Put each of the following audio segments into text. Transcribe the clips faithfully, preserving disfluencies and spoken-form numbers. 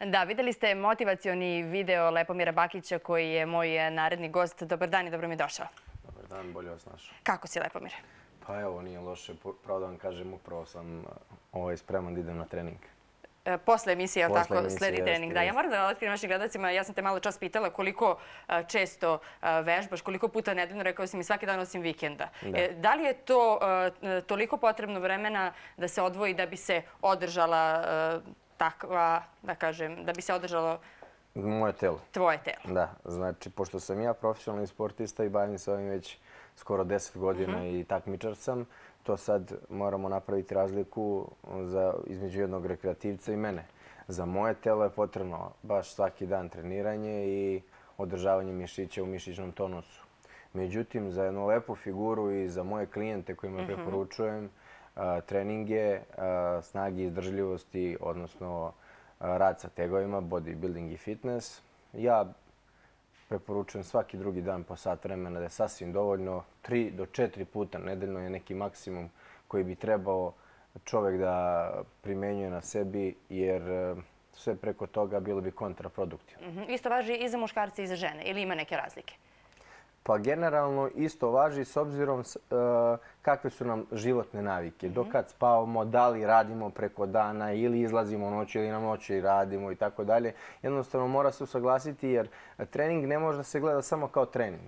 Da, videli ste motivacioni video Lepomira Bakića koji je moj naredni gost. Dobar dan i dobro mi došao. Dobar dan, bolje vas našao. Kako si, Lepomir? Pa evo, nije loše. Pravo da vam kažem, upravo sam spreman da idem na trening. Posle emisije, ali tako, sledi trening. Da, ja moram da otkrijem našim gledalcima, ja sam te malo čas pitala koliko često vežbaš, koliko puta nedeljno, rekao si mi svaki dan osim vikenda. Da li je to toliko potrebno vremena da se odvoji da bi se održala takva, da kažem, da bi se održalo moje telo? Tvoje telo. Da, znači, pošto sam ja profesionalni sportista i bavim se ovim već skoro deset godina i takmičar sam, to sad moramo napraviti razliku između jednog rekreativca i mene. Za moje telo je potrebno baš svaki dan treniranje i održavanje mišića u mišićnom tonusu. Međutim, za jednu lepu figuru i za moje klijente kojima preporučujem treninge, snage i izdržljivosti, odnosno rad sa tegovima, bodybuilding i fitness, ja preporučujem svaki drugi dan po sat vremena da je sasvim dovoljno. Tri do četiri puta nedeljno je neki maksimum koji bi trebao čovjek da primenjuje na sebi, jer sve preko toga bilo bi kontraproduktivno. Isto važi i za muškarce i za žene ili ima neke razlike? Pa generalno isto važi s obzirom kakve su nam životne navike. Do kad spavamo, da li radimo preko dana ili izlazimo noću ili na noći radimo i tako dalje. Jednostavno mora se usaglasiti jer trening ne može da se gleda samo kao trening.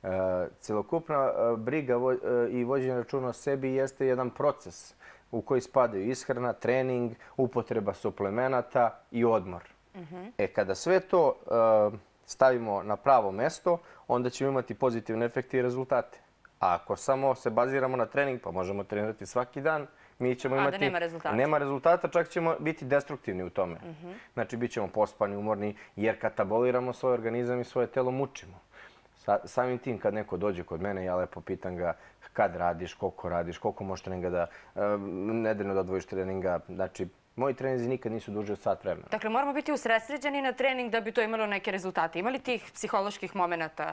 Celokupna briga i vođenje računa o sebi jeste jedan proces u koji spadaju ishrana, trening, upotreba suplemenata i odmor. E, kada sve to stavimo na pravo mesto, onda ćemo imati pozitivne efekte i rezultate. A ako samo se baziramo na trening, pa možemo trenirati svaki dan, mi ćemo imati... A da nema rezultata. Nema rezultata, čak ćemo biti destruktivni u tome. Znači, bit ćemo pospani, umorni, jer kataboliramo svoj organizam i svoje telo mučimo. Samim tim, kad neko dođe kod mene, ja lepo pitam ga kad radiš, koliko radiš, koliko možeš treninga da... nedeljno da odvojiš treninga. Znači, moji treninzi nikad nisu duže od sat vremena. Dakle, moramo biti usredsređeni na trening da bi to imalo neke rezultate. Ima li tih psiholoških momenta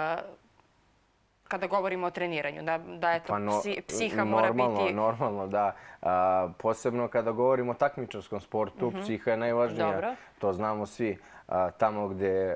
kada govorimo o treniranju? Da eto, psiha mora biti... Normalno, da. Posebno kada govorimo o takmičarskom sportu, psiha je najvažnija. To znamo svi. Tamo gde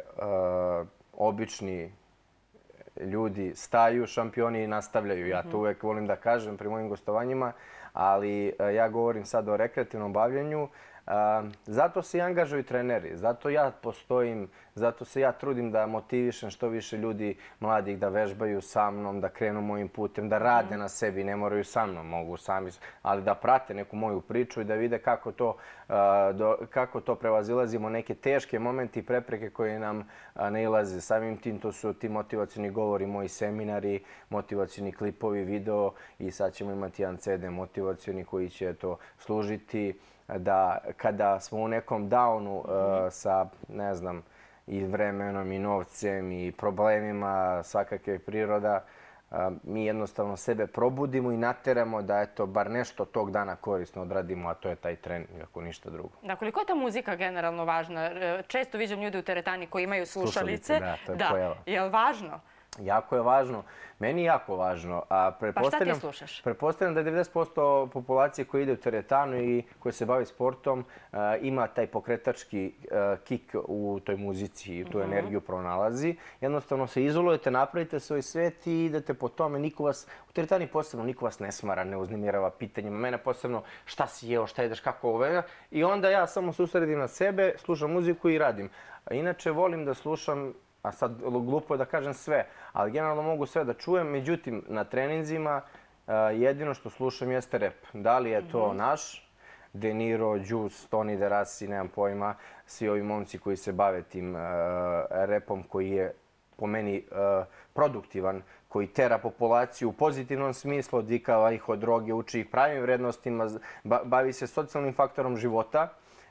obični ljudi staju, šampioni nastavljaju. Ja to uvek volim da kažem pri mojim gostovanjima, ali ja govorim sad o rekreativnom bavljenju. Zato se i angažuju treneri, zato ja postojim, zato se ja trudim da motivišem što više ljudi mladih da vežbaju sa mnom, da krenu mojim putem, da rade na sebi, ne moraju sa mnom, mogu sami, ali da prate neku moju priču i da vide kako to, kako to prevazilazimo neke teške momente i prepreke koje nam nailaze. Samim tim to su ti motivacioni govori, moji seminari, motivacioni klipovi, video i sad ćemo imati jedan ce de motivacioni koji će to služiti da kada smo u nekom downu sa, ne znam, i vremenom i novcem i problemima svakakve priroda, mi jednostavno sebe probudimo i nateramo da eto bar nešto tog dana korisno odradimo, a to je taj trening, ako ništa drugo. Da, koliko je ta muzika generalno važna? Često viđam ljude u teretani koji imaju slušalice. Da, to je pojava. Je li važno? Jako je važno. Meni je jako važno. Pa šta ti slušaš? Pretpostavljam da je devedeset posto populacije koja ide u teretanu i koja se bavi sportom ima taj pokretački kik u toj muzici i tu energiju pronalazi. Jednostavno se izolujete, napravite svoj svet i idete po tome. Niko vas, u teretani posebno niko vas ne smara, ne uznemirava pitanjima. Mene posebno šta si jeo, šta jedeš, kako ovo. I onda ja samo se usredim na sebe, slušam muziku i radim. Inače volim da slušam, a sad glupo je da kažem sve, ali generalno mogu sve da čujem. Međutim, na treninzima jedino što slušam jeste rap. Da li je to naš, De Niro, Juice, Tony De Rossi, nemam pojma, svi ovi momci koji se bave tim rapom koji je po meni produktivan, koji tera populaciju u pozitivnom smislu, odvikava ih od droge, uči ih pravim vrednostima, bavi se socijalnim faktorom života,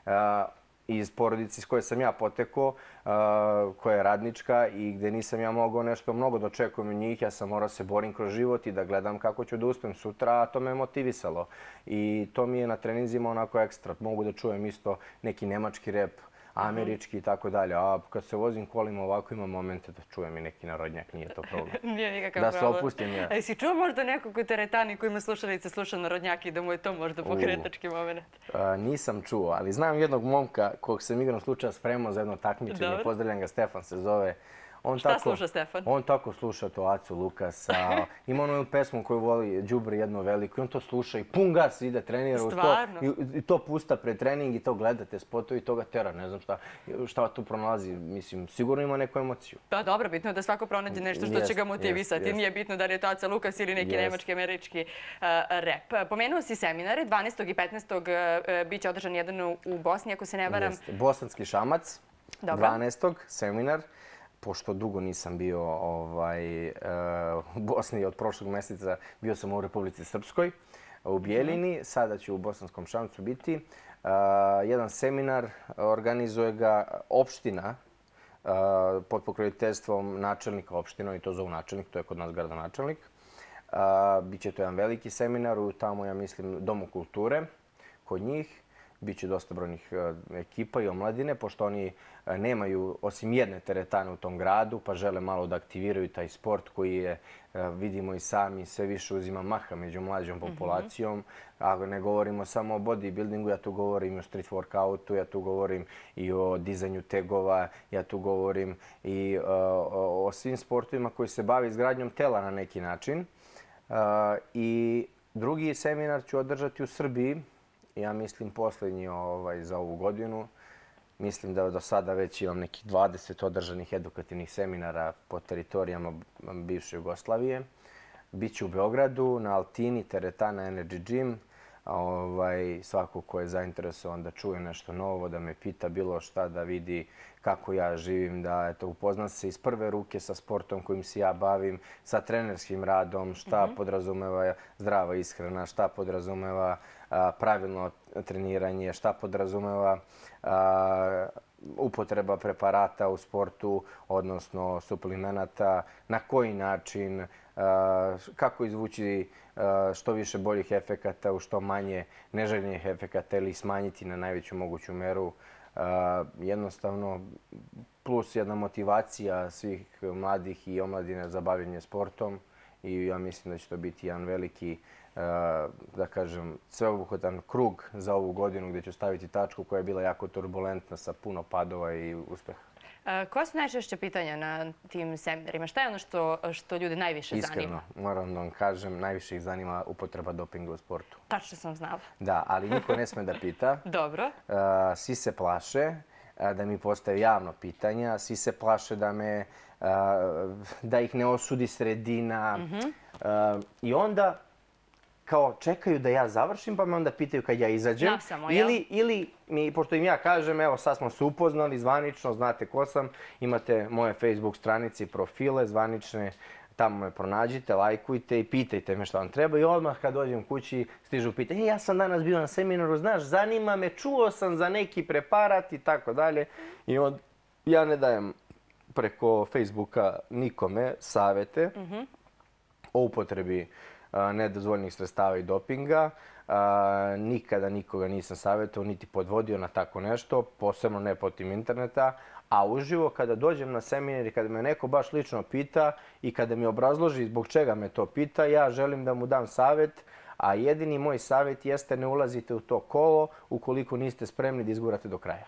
iz porodice iz koje sam ja potekao, koja je radnička i gde nisam ja mogao nešto mnogo da očekujem od njih. Ja sam morao se borim kroz život i da gledam kako ću da uspem sutra, a to me motivisalo. I to mi je na treninzima onako ekstra. Mogu da čujem isto neki nemački rep, američki i tako dalje. A kad se vozim kolima ovako imam momente da čujem i neki narodnjak, nije to problem. Nije nikakav da problem. Da se opustim ja. A jesi čuo možda nekog u teretani koji ima slušalice, sluša narodnjak i da mu je to možda pokretački moment? A, nisam čuo, ali znam jednog momka kog sam igrom slučaja spremao za jedno takmičenje. Pozdravljam ga, Stefan se zove. On Šta tako, sluša Stefan? On tako sluša to Acu Lukasa. Ima onu pesmu koju voli Đubre jedno veliko. I on to sluša i pun gas ide trenira. Stvarno? To, i, I to pusta pred trening i to gledate spotovi i to ga tera. Ne znam šta, šta tu pronalazi. Mislim, sigurno ima neku emociju. Pa dobro, bitno je da svako pronađe nešto što jest, će ga motivisati. Jest, jest. Nije bitno da li je to Aca Lukas ili neki Jest. nemački, američki uh, rep. Pomenuo si seminare. dvanaestog i petnaestog Uh, biće održan jedan u, u Bosni, ako se ne varam. Jest. Bosanski šamac. Dobro. dvanaestog seminar. Pošto dugo nisam bio ovaj, u Bosni od prošlog mjeseca, bio sam u Republici Srpskoj, u Bijeljini. Sada ću u Bosanskom Šamcu biti. Jedan seminar organizuje ga opština pod pokroviteljstvom načelnika opština, i to zovu načelnik, to je kod nas gradonačelnik. Biće to jedan veliki seminar u tamo, ja mislim, Domu kulture kod njih. Biće dosta brojnih ekipa i omladine, pošto oni nemaju osim jedne teretane u tom gradu, pa žele malo da aktiviraju taj sport koji je, vidimo i sami, sve više uzima maha među mlađom populacijom. Ako ne govorimo samo o bodybuildingu, ja tu govorim i o street workoutu, ja tu govorim i o dizanju tegova, ja tu govorim i o, o svim sportovima koji se bave izgradnjom tela na neki način. I drugi seminar ću održati u Srbiji. Ja mislim posljednji ovaj, za ovu godinu. Mislim da do sada već imam nekih dvadeset održanih edukativnih seminara po teritorijama bivše Jugoslavije. Biću u Beogradu, na Altini, teretana Energy Gym. Ovaj, svako ko je zainteresovan da čuje nešto novo, da me pita bilo šta, da vidi kako ja živim, da eto, upozna se iz prve ruke sa sportom kojim se ja bavim, sa trenerskim radom, šta mm-hmm. podrazumeva zdrava ishrana, šta podrazumeva a, pravilno treniranje, šta podrazumeva a, upotreba preparata u sportu, odnosno suplemenata, na koji način, a, kako izvući a, što više boljih efekata u što manje neželjenih efekata ili smanjiti na najveću moguću meru. Uh, jednostavno, plus jedna motivacija svih mladih i omladine za bavljenje sportom i ja mislim da će to biti jedan veliki, uh, da kažem, sveobuhvatan krug za ovu godinu gdje ću staviti tačku koja je bila jako turbulentna sa puno padova i uspeha. Uh, koja su najčešće pitanja na tim seminarima? Šta je ono što, što ljude najviše Iskreno, zanima? Iskreno, moram da vam kažem, najviše ih zanima upotreba dopinga u sportu. Tačno sam znala. Da, ali niko ne sme da pita. Dobro. Uh, svi se plaše uh, da mi postave javno pitanja. Svi se plaše da, me, uh, da ih ne osudi sredina. Mm-hmm. uh, I onda kao čekaju da ja završim, pa me onda pitaju kad ja izađem. Nasamo, jel? Ili, ili mi, pošto im ja kažem, evo sad smo se upoznali zvanično, znate ko sam, imate moje Facebook stranice i profile zvanične, tamo me pronađite, lajkujte i pitajte me šta vam treba. I odmah kad dođem kući stižu pitanje, e, ja sam danas bio na seminaru, znaš, zanima me, čuo sam za neki preparat i tako dalje. I on, ja ne dajem preko Facebooka nikome savete mm-hmm. o upotrebi nedozvoljnih sredstava i dopinga. Nikada nikoga nisam savjetovao, niti podvodio na tako nešto, posebno ne putem interneta. A uživo, kada dođem na seminar i kada me neko baš lično pita i kada mi obrazloži zbog čega me to pita, ja želim da mu dam savjet, a jedini moj savjet jeste ne ulazite u to kolo ukoliko niste spremni da izgurate do kraja.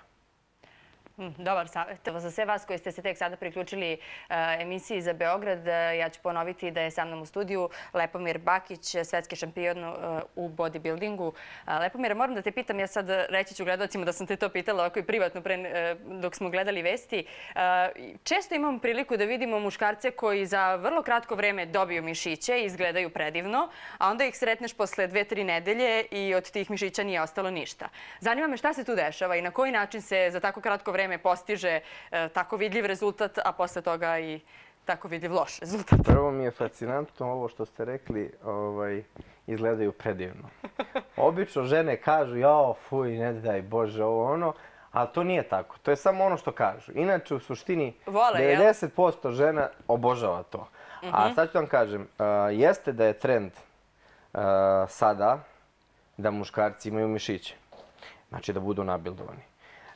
Dobar savjet. Za sve vas koji ste se tek sada priključili emisiji za Beograd, ja ću ponoviti da je sa mnom u studiju Lepomir Bakić, svetski šampion u bodybuildingu. Lepomir, moram da te pitam, ja sad reći ću gledalcima da sam te to pitala ovako i privatno pre, dok smo gledali vesti. Često imamo priliku da vidimo muškarce koji za vrlo kratko vreme dobiju mišiće i izgledaju predivno, a onda ih sretneš posle dve, tri nedelje i od tih mišića nije ostalo ništa. Zanima me šta se tu dešava i na koji način se za tako kratko vreme postiže e, tako vidljiv rezultat, a posle toga i tako vidljiv loš rezultat. Prvo mi je fascinantno ovo što ste rekli, ovaj, izgledaju predivno. Obično žene kažu, jao, fuj, ne daj Bože, ovo ono, ali to nije tako. To je samo ono što kažu. Inače, u suštini, Vole, devedeset posto žena obožava to. Mm-hmm. A sad ću vam kažem, uh, jeste da je trend uh, sada da muškarci imaju mišiće. Znači da budu nabildovani.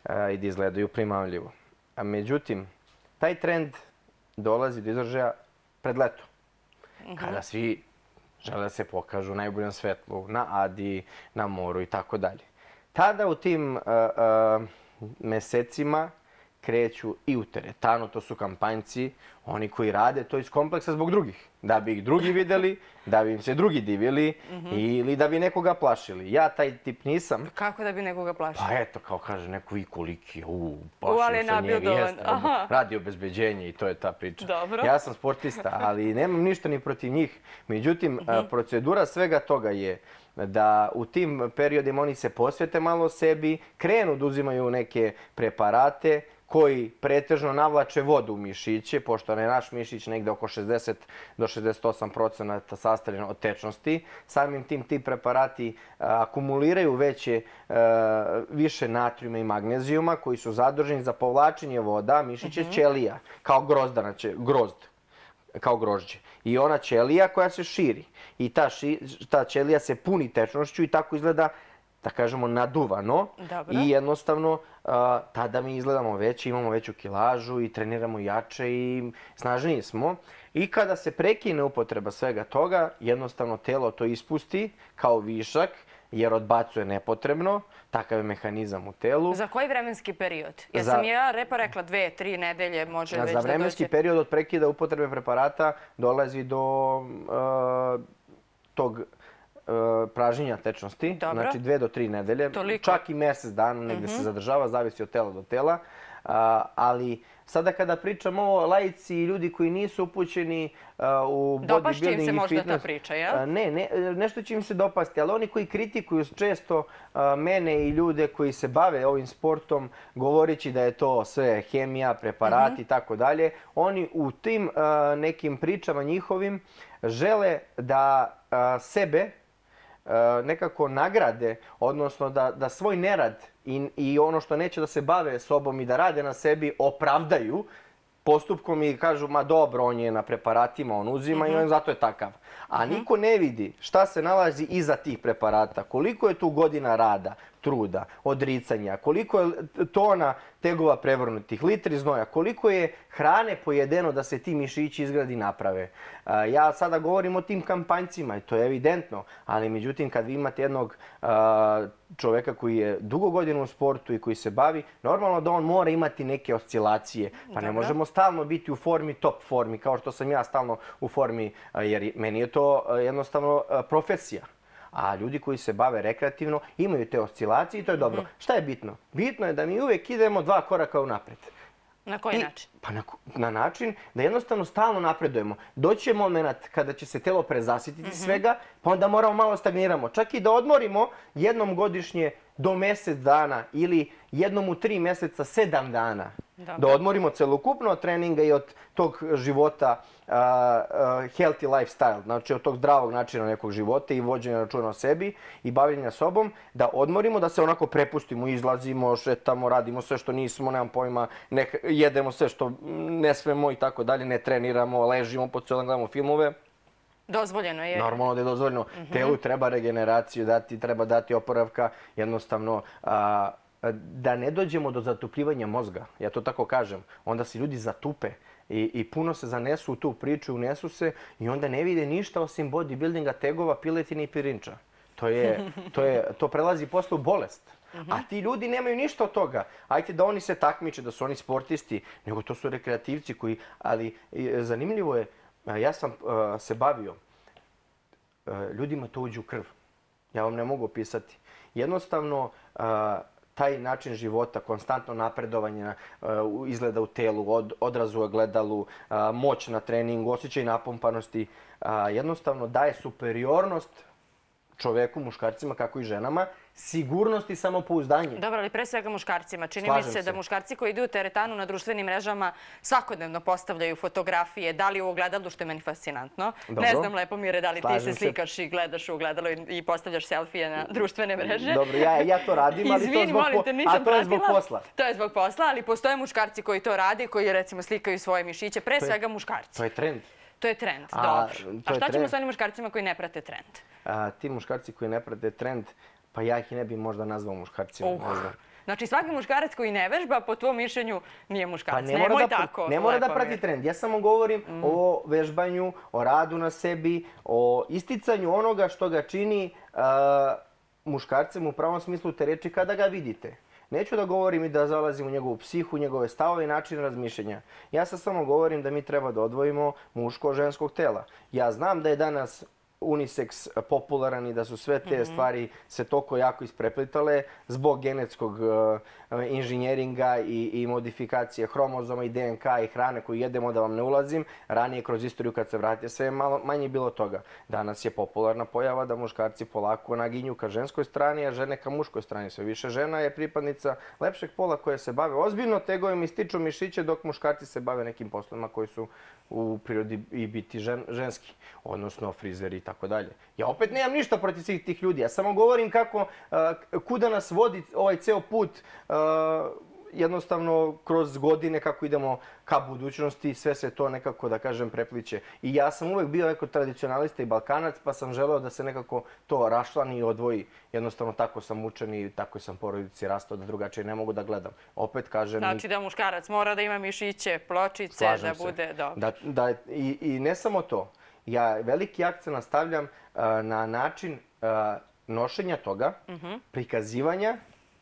i da izgledaju primamljivo. Međutim, taj trend dolazi do izražaja pred leto, kada svi žele da se pokažu u najboljem svetlu, na Adi, na moru i tako dalje. Tada u tim mesecima kreću i u teretanu, to su kampanjci, oni koji rade to iz kompleksa zbog drugih. Da bi ih drugi videli, da bi im se drugi divili ili da bi nekoga plašili. Ja taj tip nisam. Kako da bi nekoga plašili? Pa eto, kao kaže neko i koliki, uuu, plašio sam njega, jeste, radi obezbeđenje i to je ta priča. Ja sam sportista, ali nemam ništa ni protiv njih. Međutim, procedura svega toga je da u tim periodima oni se posvete malo sebi, krenu da uzimaju neke preparate koji pretežno navlače vodu u mišiće, pošto je naš mišić negde oko šezdeset do šezdeset osam procenata sastavljen od tečnosti. Samim tim ti preparati akumuliraju veće, više natrijuma i magnezijuma koji su zaduženi za povlačenje voda mišiće ćelija, kao grozdana, grozd, kao grožđe. I ona ćelija koja se širi. I ta, ši, ta ćelija se puni tečnošću i tako izgleda, da kažemo, naduvano. Dobro. I jednostavno tada mi izgledamo veće, imamo veću kilažu i treniramo jače i snažniji smo. I kada se prekine upotreba svega toga, jednostavno telo to ispusti kao višak, jer odbacuje nepotrebno. Takav je mehanizam u telu. Za koji vremenski period? Ja sam ja repa rekla dve, tri nedelje može već da dođe. Za vremenski period od prekida upotrebe preparata dolazi do tog pražnjenja tečnosti. Znači dve do tri nedelje. Čak i mesec dana negde se zadržava, zavisi od tela do tela. Ali sada kada pričamo o laici i ljudi koji nisu upućeni u bodybuilding i fitness... Dopašće im se možda ta priča, jel? Ne, nešto će im se dopasti, ali oni koji kritikuju često mene i ljude koji se bave ovim sportom, govoreći da je to sve hemija, preparati i tako dalje, oni u tim nekim pričama njihovim žele da sebe nekako nagrade, odnosno da svoj nerad i ono što neće da se bave sobom i da rade na sebi opravdaju postupkom i kažu, ma dobro, on je na preparatima, on uzima i on zato je takav. A niko ne vidi šta se nalazi iza tih preparata, koliko je tu godina rada, truda, odricanja, koliko je tona tegova prevrnutih, litri znoja, koliko je hrane pojedeno da se ti mišići izgradi naprave. Ja sada govorim o tim kampanjcima i to je evidentno, ali međutim kad vi imate jednog čoveka koji je dugo godina u sportu i koji se bavi, normalno da on mora imati neke oscilacije. Pa ne možemo stalno biti u formi, top formi, kao što sam ja stalno u formi, jer meni je to jednostavno profesija. A ljudi koji se bave rekreativno imaju te oscilacije i to je dobro. Šta je bitno? Bitno je da mi uvijek idemo dva koraka unapred. Na koji način? Pa na način da jednostavno stalno napredujemo. Doći će moment kada će se telo prezasititi svega, pa onda moramo malo stagniramo. Čak i da odmorimo jednom godišnje do mjesec dana ili jednom u tri mjeseca sedam dana. Da odmorimo celokupno od treninga i od tog života healthy lifestyle, znači od tog zdravog načina nekog života i vođenja računa o sebi i bavljenja sobom, da odmorimo, da se onako prepustimo, izlazimo, šetamo, radimo sve što nismo, nemam pojma, jedemo sve što ne smemo i tako dalje, ne treniramo, ležimo po cijelom, gledamo filmove. Dozvoljeno je. Normalno da je dozvoljeno. Telu treba regeneraciju dati, treba dati oporavka, jednostavno da ne dođemo do zatupljivanja mozga, ja to tako kažem, onda se ljudi zatupe i puno se zanesu u tu priču, unesu se i onda ne vide ništa osim bodybuildinga, tegova, piletine i pirinča. To prelazi posle u bolest. A ti ljudi nemaju ništa od toga. Ajde da oni se takmiče, da su oni sportisti, nego to su rekreativci koji, ali zanimljivo je, ja sam se bavio, ljudima to uđe u krv. Ja vam ne mogu opisati. Jednostavno, taj način života, konstantno napredovanje izgleda u telu, odraz u ogledalu, moć na treningu, osjećaj napumpanosti, jednostavno daje superiornost čoveku, muškarcima, kako i ženama, sigurnost i samopouzdanje. Dobro, ali pre svega muškarcima. Čini mi se da muškarci koji idu u teretanu na društvenim mrežama svakodnevno postavljaju fotografije, da li u ogledalu, što je meni fascinantno. Ne znam, Lepomire, da li ti se slikaš i gledaš u ogledalo i postavljaš selfije na društvene mreže. Dobro, ja to radim, ali to je zbog posla. To je zbog posla, ali postoje muškarci koji to rade, koji recimo slikaju svoje mišiće, pre svega muškarci. To je trend. To je trend, dobro. A šta ćemo s onim muškarcima koji ne prate trend? Ti muškarci koji ne prate trend, pa ja ih i ne bi možda nazvao muškarcima. Znači svaki muškarac koji ne vežba, po tvojom mišljenju, nije muškarac. Pa Nemoj tako. Ne mora da prati trend. Ja samo govorim o vežbanju, o radu na sebi, o isticanju onoga što ga čini muškarcem u pravom smislu te reči kada ga vidite. Neću da govorim i da zalazim u njegovu psihu, njegove stavove i način razmišljanja. Ja sad samo govorim da mi treba da odvojimo muško od ženskog tela. Ja znam da je danas unisex popularan i da su sve te stvari se toliko jako ispreplitale zbog genetskog inženjeringa i modifikacije hromozoma i D N K i hrane koju jedemo, da vam ne ulazim. Ranije kroz istoriju kad se vratite sve je malo manje bilo toga. Danas je popularna pojava da muškarci polako naginju ka ženskoj strani, a žene ka muškoj strani. Sve više žena je pripadnica lepšeg pola koje se bave ozbiljno tegovima i stiču mišiće, dok muškarci se bave nekim poslovima koji su u prirodi i biti ženski, odnosno frizeri i tako dalje. Ja opet nemam ništa protiv svih tih ljudi. Ja samo govorim kako, kuda nas vodi ovaj ceo put, jednostavno kroz godine kako idemo ka budućnosti, sve se to nekako, da kažem, prepliće. I ja sam uvek bio neko tradicionalista i Balkanac, pa sam želeo da se nekako to rašlani i odvoji. Jednostavno tako sam učen i tako sam porodici rastao da drugačije ne mogu da gledam. Opet kažem... Znači da muškarac mora da ima mišiće, pločice, da bude dobro. I ne samo to. Ja veliki akcent nastavljam na način nošenja toga, prikazivanja.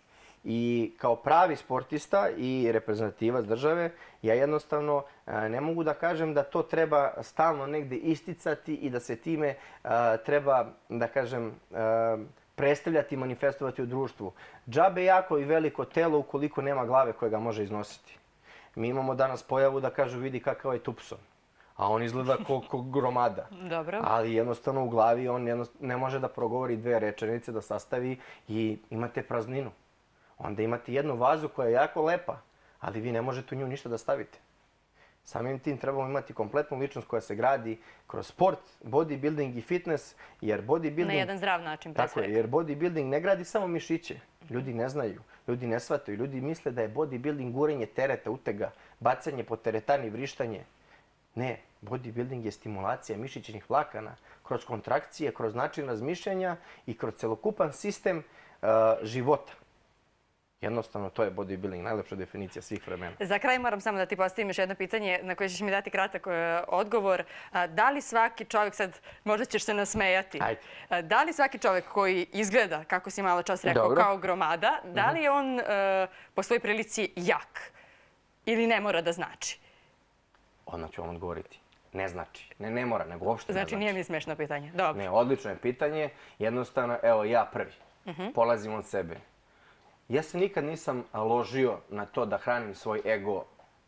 I kao pravi sportista i reprezentativac države, ja jednostavno ne mogu da kažem da to treba stalno negde isticati i da se time treba, da kažem, predstavljati i manifestovati u društvu. Džabe jako i veliko telo ukoliko nema glave koje ga može iznositi. Mi imamo danas pojavu da kažu vidi kakav je Tupson, a on izgleda kao gromada. Ali jednostavno u glavi on ne može da progovori dve rečenice, da sastavi i imate prazninu. Onda imate jednu vazu koja je jako lepa, ali vi ne možete u nju ništa da stavite. Samim tim trebamo imati kompletnu ličnost koja se gradi kroz sport, bodybuilding i fitness, jer bodybuilding... Na jedan zdrav način, pre svega. Tako je, jer bodybuilding ne gradi samo mišiće. Ljudi ne znaju, ljudi ne shvataju, ljudi misle da je bodybuilding gurenje tereta, utega, bacanje po teretani, vrištanje. Ne, bodybuilding je stimulacija mišićnih vlakana kroz kontrakcije, kroz način razmišljanja i kroz celokupan sistem života. Jednostavno, to je bodybuilding, najlepša definicija svih vremena. Za kraj moram samo da ti postavim još jedno pitanje na koje ćeš mi dati kratak odgovor. Da li svaki čovjek, sad možda ćeš se nasmejati, da li svaki čovjek koji izgleda, kako si malo čas rekao, kao gromada, da li je on po svojoj prilici jak ili ne mora da znači? Odmah ću vam odgovoriti. Ne znači. Ne, ne mora, nego uopšte ne znači. Znači, nije mi smešno pitanje. Dobro. Ne, odlično je pitanje. Jednostavno, evo, ja prvi. Polazim od sebe. Ja se nikad nisam ložio na to da hranim svoj ego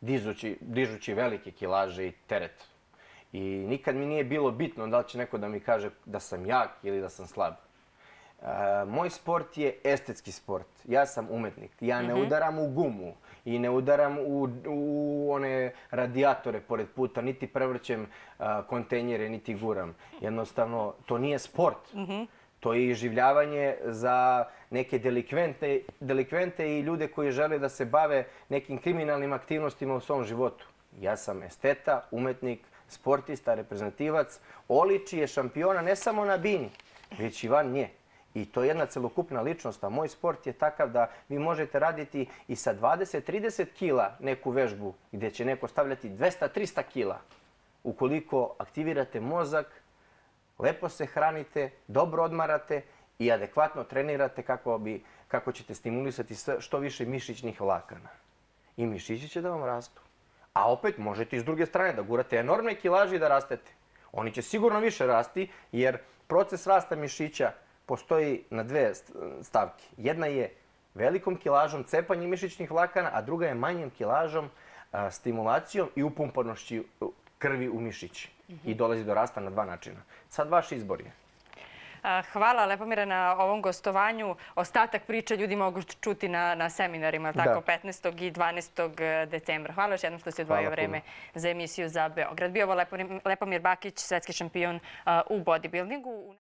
dižući velike kilaže i teret. I nikad mi nije bilo bitno da li će neko da mi kaže da sam jak ili da sam slab. Moj sport je estetski sport. Ja sam umetnik. Ja ne udaram u gumu i ne udaram u one radijatore pored puta, niti prevrćem kontejnjere, niti guram. Jednostavno, to nije sport. To je iživljavanje za neke delikvente i ljude koji žele da se bave nekim kriminalnim aktivnostima u svom životu. Ja sam esteta, umetnik, sportista, reprezentativac, oličije šampiona ne samo na bini, već i van nje. I to je jedna celokupna ličnost, a moj sport je takav da vi možete raditi i sa dvadeset do trideset kila neku vežbu gdje će neko stavljati dvesta do trista kila. Ukoliko aktivirate mozak, lepo se hranite, dobro odmarate i adekvatno trenirate kako ćete stimulisati što više mišićnih vlakana. I mišići će da vam rastu. A opet možete i s druge strane da gurate enormne kilaže i da rastete. Oni će sigurno više rasti jer proces rasta mišića postoji na dve stavke. Jedna je velikom kilažom cepanje mišićnih vlakana, a druga je manjim kilažom stimulacijom i upumpanošću krvi u mišići. I dolazi do rasta na dva načina. Sad vaš izbor je. Hvala Lepomire na ovom gostovanju. Ostatak priče ljudi mogu čuti na seminarima, tako, petnaestog i dvanaestog decembra. Hvala još jednom što si odvojio vreme za emisiju za Beograd. Bio ovo Lepomir Bakić, svetski šampion u bodybuildingu.